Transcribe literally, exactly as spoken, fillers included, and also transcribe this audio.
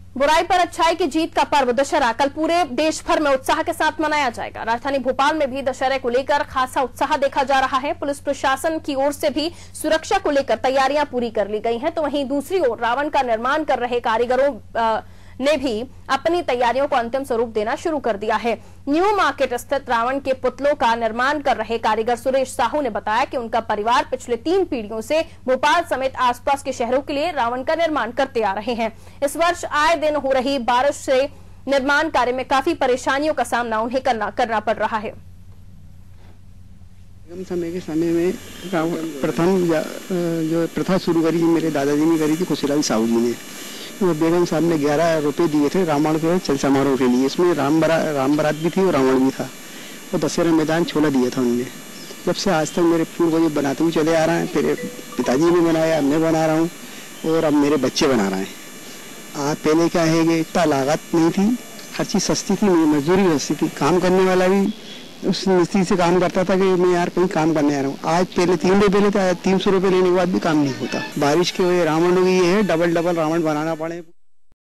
बुराई पर अच्छाई की जीत का पर्व दशहरा कल पूरे देश भर में उत्साह के साथ मनाया जाएगा। राजधानी भोपाल में भी दशहरे को लेकर खासा उत्साह देखा जा रहा है। पुलिस प्रशासन की ओर से भी सुरक्षा को लेकर तैयारियां पूरी कर ली गई हैं, तो वहीं दूसरी ओर रावण का निर्माण कर रहे कारीगरों आ, ने भी अपनी तैयारियों को अंतिम स्वरूप देना शुरू कर दिया है। न्यू मार्केट स्थित रावण के पुतलों का निर्माण कर रहे कारीगर सुरेश साहू ने बताया कि उनका परिवार पिछले तीन पीढ़ियों से भोपाल समेत आसपास के शहरों के लिए रावण का निर्माण करते आ रहे हैं। इस वर्ष आए दिन हो रही बारिश से निर्माण कार्य में काफी परेशानियों का सामना उन्हें करना करना पड़ रहा है। समय के समय में प्रथम जो प्रथा शुरू करी मेरे दादाजी ने करी थी खुशीलाल साहू जी ने। बेगम साहब ने ग्यारह रुपए दिए थे रावण के चल समारोह के लिए। इसमें राम बरा राम बारात भी थी और रावण भी था। और दशहरा मैदान छोला दिया था उनने। जब से आज तक मेरे पूर्वज बनाते हुए चले आ रहे हैं। मेरे पिताजी ने बनाया, मैं बना रहा हूँ और अब मेरे बच्चे बना रहे हैं। आज पहले क्या है कि इतना लागत नहीं थी, हर चीज़ सस्ती थी, मजदूरी सस्ती थी, काम करने वाला भी उस मिस्त्री से काम करता था कि मैं यार कहीं काम करने आ रहा हूँ। आज पहले तीन रुपये लेते, तीन सौ रुपये लेने के बाद भी काम नहीं होता। बारिश की वजह रावण की ये है, डबल डबल रावण बनाना पड़े।